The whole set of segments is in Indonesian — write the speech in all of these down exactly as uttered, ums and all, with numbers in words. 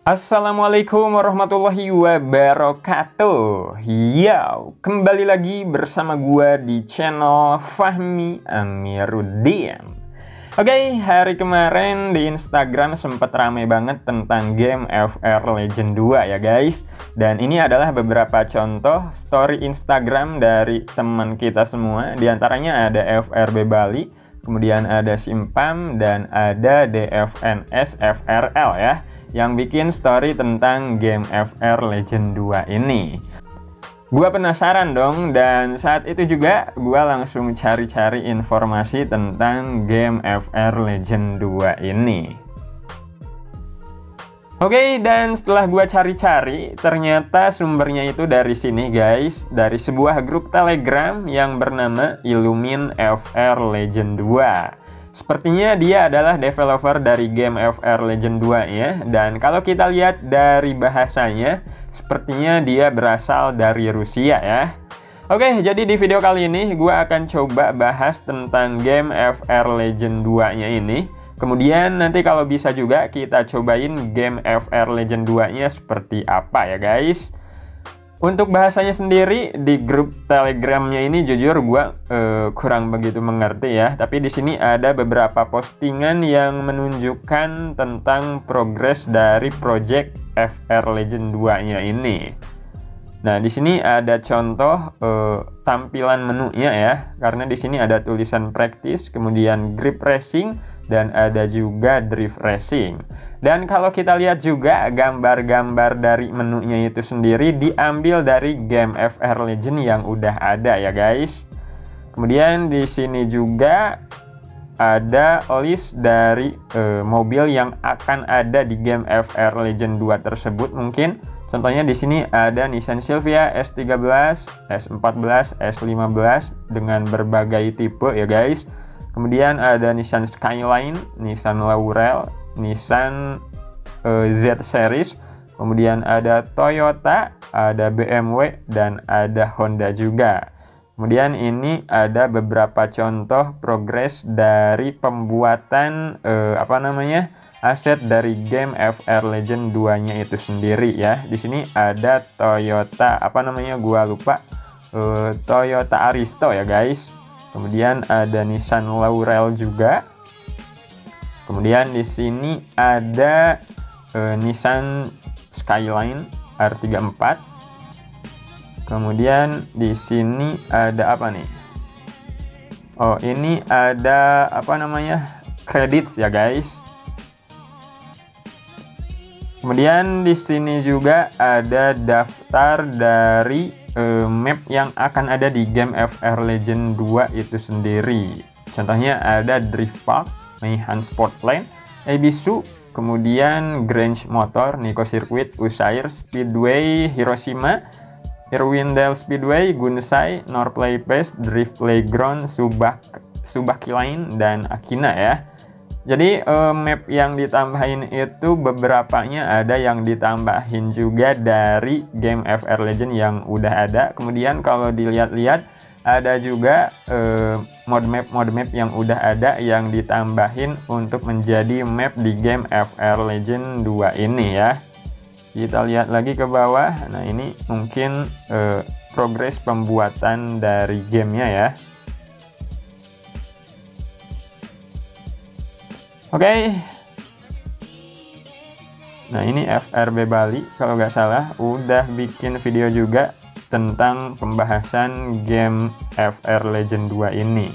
Assalamualaikum warahmatullahi wabarakatuh. Yo, kembali lagi bersama gua di channel Fahmi Amiruddin. Oke, hari kemarin di Instagram sempat ramai banget tentang game F R Legend dua ya guys. Dan ini adalah beberapa contoh story Instagram dari teman kita semua. Di antaranya ada F R B Bali, kemudian ada Simpam, dan ada D F N S F R L ya, yang bikin story tentang game F R Legend dua ini. Gua penasaran dong, dan saat itu juga gua langsung cari-cari informasi tentang game F R Legend dua ini. Oke, dan setelah gua cari-cari, ternyata sumbernya itu dari sini guys, dari sebuah grup Telegram yang bernama Illumin F R Legend dua. Sepertinya dia adalah developer dari game F R Legend dua ya. Dan kalau kita lihat dari bahasanya, sepertinya dia berasal dari Rusia ya. Oke, jadi di video kali ini gue akan coba bahas tentang game F R Legend dua nya ini. Kemudian nanti kalau bisa juga kita cobain game F R Legend dua nya seperti apa ya guys. Untuk bahasanya sendiri di grup Telegramnya ini jujur gue uh, kurang begitu mengerti ya. Tapi di sini ada beberapa postingan yang menunjukkan tentang progres dari project F R Legend dua nya ini. Nah, di sini ada contoh uh, tampilan menunya ya. Karena di sini ada tulisan practice, kemudian grip racing, dan ada juga drift racing. Dan kalau kita lihat juga gambar-gambar dari menunya itu sendiri diambil dari game F R Legend yang udah ada ya guys. Kemudian di sini juga ada list dari uh, mobil yang akan ada di game F R Legend dua tersebut mungkin. Contohnya di sini ada Nissan Silvia S tiga belas, S empat belas, S lima belas dengan berbagai tipe ya guys. Kemudian ada Nissan Skyline, Nissan Laurel, Nissan uh, Z Series, kemudian ada Toyota, ada B M W, dan ada Honda juga. Kemudian ini ada beberapa contoh progres dari pembuatan uh, apa namanya aset dari game F R Legend dua nya itu sendiri ya. Di sini ada Toyota apa namanya gua lupa, uh, Toyota Aristo ya guys. Kemudian ada Nissan Laurel juga. Kemudian di sini ada uh, Nissan Skyline R tiga puluh empat. Kemudian di sini ada apa nih? Oh, ini ada apa namanya? Credits ya, guys. Kemudian di sini juga ada daftar dari uh, map yang akan ada di game F R Legend dua itu sendiri. Contohnya ada Drift Park, Meihan Sportland, Ebisu, kemudian Grange Motor, Nico Circuit, Usair, Speedway, Hiroshima, Irwindale Speedway, Gunsai, Norplay Pace, Drift Playground, Subak, Subaki Line, dan Akina ya. Jadi eh, map yang ditambahin itu beberapanya ada yang ditambahin juga dari game F R Legend yang udah ada. Kemudian kalau dilihat-lihat ada juga eh, mod map mod map yang udah ada yang ditambahin untuk menjadi map di game F R Legend dua ini ya. Kita lihat lagi ke bawah. Nah, ini mungkin eh, progres pembuatan dari gamenya ya. Oke. Okay. Nah, ini F R B Bali kalau nggak salah udah bikin video juga tentang pembahasan game F R Legend dua ini.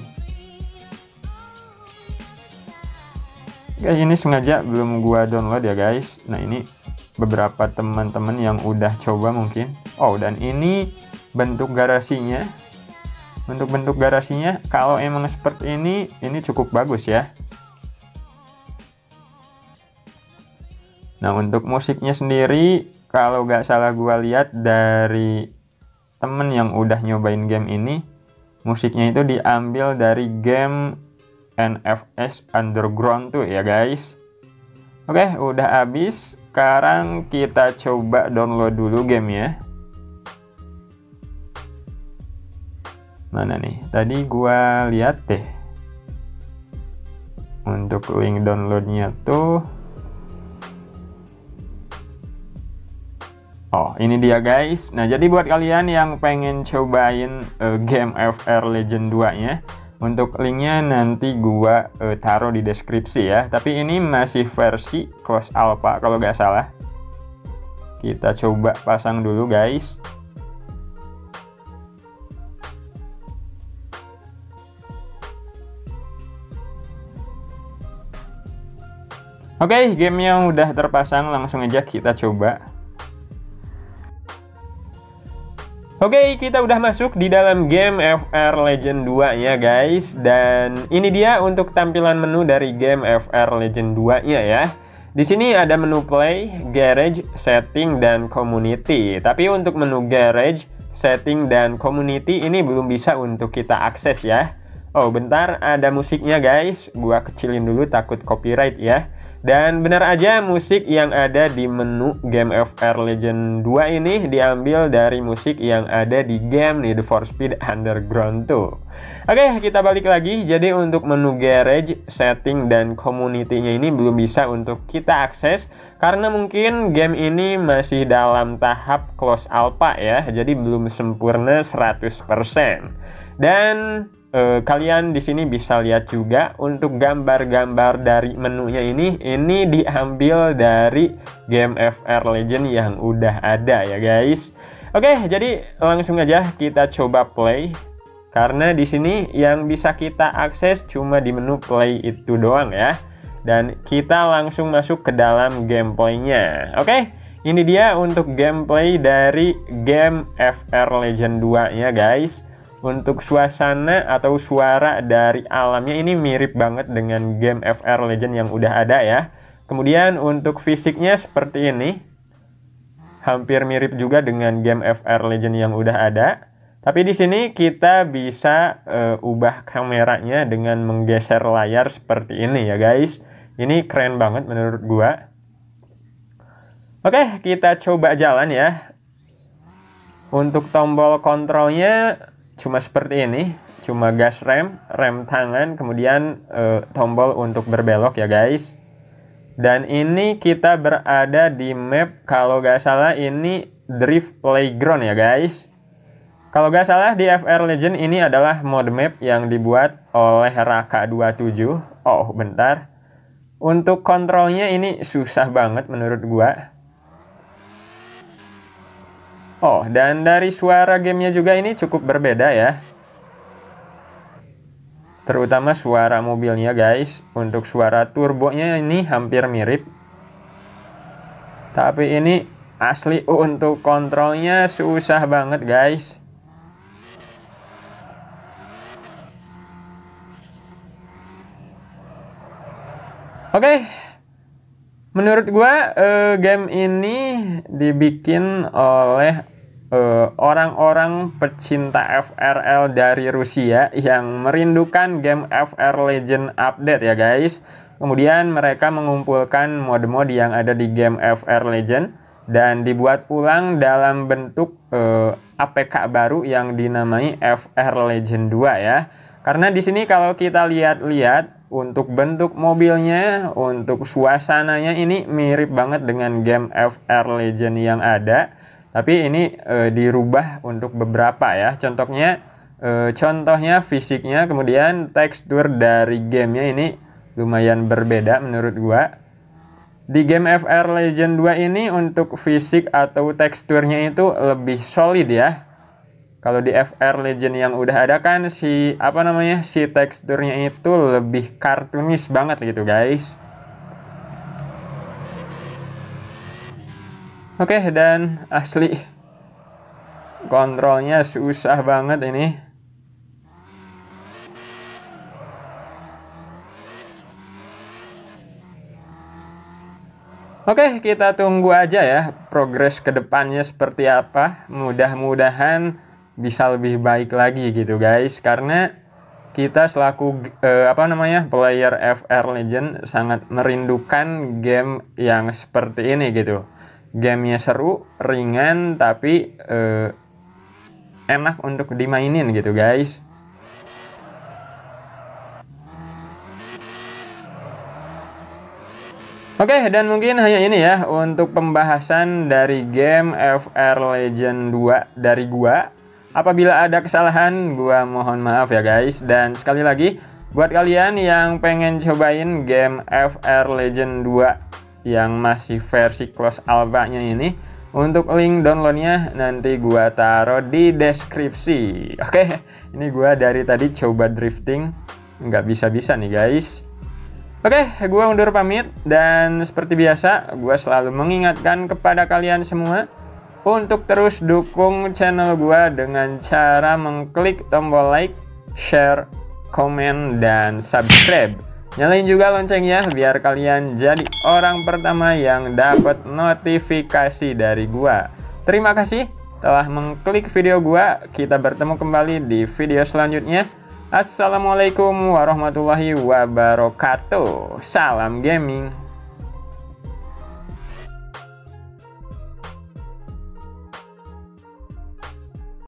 Guys, ini sengaja belum gua download ya guys. Nah, ini beberapa teman-teman yang udah coba mungkin. Oh, dan ini bentuk garasinya. Bentuk-bentuk garasinya kalau emang seperti ini, ini cukup bagus ya. Nah, untuk musiknya sendiri, kalau nggak salah gua lihat dari temen yang udah nyobain game ini, musiknya itu diambil dari game N F S Underground tuh ya guys. Oke, udah habis. Sekarang kita coba download dulu gamenya. Mana nih? Tadi gua lihat deh. Untuk link downloadnya tuh Oh, ini dia guys. Nah, jadi buat kalian yang pengen cobain uh, game F R Legend dua nya, untuk linknya nanti gua uh, taruh di deskripsi ya. Tapi ini masih versi close alpha kalau nggak salah. Kita coba pasang dulu guys. Oke, okay, gamenya udah terpasang, langsung aja kita coba. Oke, okay, kita udah masuk di dalam game F R Legend dua ya guys. Dan ini dia untuk tampilan menu dari game F R Legend dua nya ya. Di sini ada menu play, garage, setting, dan community. Tapi untuk menu garage, setting, dan community ini belum bisa untuk kita akses ya. Oh bentar, ada musiknya guys. Gua kecilin dulu takut copyright ya. Dan benar aja musik yang ada di menu game F R Legend dua ini diambil dari musik yang ada di game Need for Speed Underground dua. Oke, kita balik lagi. Jadi untuk menu garage, setting, dan community-nya ini belum bisa untuk kita akses karena mungkin game ini masih dalam tahap close alpha ya. Jadi belum sempurna seratus persen. Dan Uh, kalian di sini bisa lihat juga untuk gambar-gambar dari menunya ini ini diambil dari game F R Legend yang udah ada ya guys. Oke, jadi langsung aja kita coba play karena di sini yang bisa kita akses cuma di menu play itu doang ya. Dan kita langsung masuk ke dalam gameplaynya. Oke, ini dia untuk gameplay dari game F R Legend dua nya guys. Untuk suasana atau suara dari alamnya ini mirip banget dengan game F R Legend yang udah ada ya. Kemudian untuk fisiknya seperti ini. Hampir mirip juga dengan game F R Legend yang udah ada. Tapi di sini kita bisa uh, ubah kameranya dengan menggeser layar seperti ini ya guys. Ini keren banget menurut gua. Oke, kita coba jalan ya. Untuk tombol kontrolnya cuma seperti ini, cuma gas rem, rem tangan, kemudian e, tombol untuk berbelok ya guys. Dan ini kita berada di map, kalau gak salah ini Drift Playground ya guys. Kalau gak salah di F R Legend ini adalah mode map yang dibuat oleh Raka dua puluh tujuh. Oh bentar, untuk kontrolnya ini susah banget menurut gua. Oh, dan dari suara gamenya juga ini cukup berbeda ya. Terutama suara mobilnya guys. Untuk suara turbonya ini hampir mirip. Tapi ini asli untuk kontrolnya susah banget guys. Oke. Menurut gua eh, game ini dibikin oleh orang-orang uh, pecinta F R L dari Rusia yang merindukan game F R Legend update ya guys. Kemudian mereka mengumpulkan mode-mode yang ada di game F R Legend dan dibuat ulang dalam bentuk uh, A P K baru yang dinamai F R Legend dua ya. Karena di sini kalau kita lihat-lihat untuk bentuk mobilnya, untuk suasananya ini mirip banget dengan game F R Legend yang ada. Tapi ini e, dirubah untuk beberapa ya. Contohnya, e, contohnya fisiknya, kemudian tekstur dari gamenya ini lumayan berbeda menurut gua. Di game F R Legend dua ini untuk fisik atau teksturnya itu lebih solid ya. Kalau di F R Legend yang udah ada kan si apa namanya si teksturnya itu lebih kartunis banget gitu guys. Oke, dan asli kontrolnya susah banget ini. Oke, kita tunggu aja ya progres ke depannya seperti apa. Mudah-mudahan bisa lebih baik lagi gitu guys, karena kita selaku eh, apa namanya player F R Legend sangat merindukan game yang seperti ini gitu. Gamenya seru, ringan, tapi eh, enak untuk dimainin gitu guys. Oke, dan mungkin hanya ini ya untuk pembahasan dari game F R Legend dua dari gua. Apabila ada kesalahan, gua mohon maaf ya guys. Dan sekali lagi, buat kalian yang pengen cobain game F R Legend dua yang masih versi close alpha-nya ini, untuk link downloadnya nanti gua taruh di deskripsi. Oke, ini gua dari tadi coba drifting, nggak bisa-bisa nih guys. Oke, gue undur pamit, dan seperti biasa, gue selalu mengingatkan kepada kalian semua untuk terus dukung channel gue dengan cara mengklik tombol like, share, komen, dan subscribe. Nyalain juga loncengnya biar kalian jadi orang pertama yang dapat notifikasi dari gue. Terima kasih telah mengklik video gue. Kita bertemu kembali di video selanjutnya. Assalamualaikum warahmatullahi wabarakatuh. Salam gaming.